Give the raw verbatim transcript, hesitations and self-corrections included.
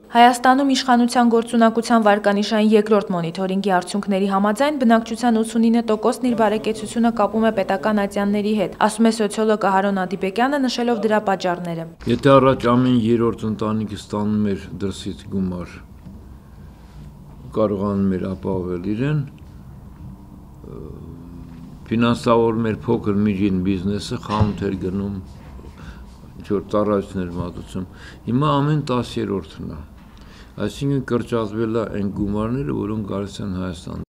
Հայաստանում իշխանության գործունակության վարկանիշային երկրորդ մոնիթորինգի արդյունքների համաձայն բնակչության ութսունինը տոկոսն իր բարեկեցությունը կապում է պետական ատյանների հետ, ասում է սոցիոլոգ Ահարոն Ադիբեկյանը, նշելով դրա պատճառները։ Եթե առաջ ամեն երրորդ ընտանիքը ստանում էր դրսից գումար, կարողանում էր ապահովել իրեն, ֆինանսավորում էր փոքր միջին բիզնեսը, խանութ էր գնում, ինչ-որ ծառայություններ մատուցում, հիմա ամեն տասերորդն է, այսինքն կրճատվել է այն գումարները, որոնք գալիս են Հայաստան։